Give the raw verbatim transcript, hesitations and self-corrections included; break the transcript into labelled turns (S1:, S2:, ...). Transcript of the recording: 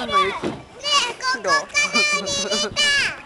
S1: あの雪
S2: ねえ、ここから出れた。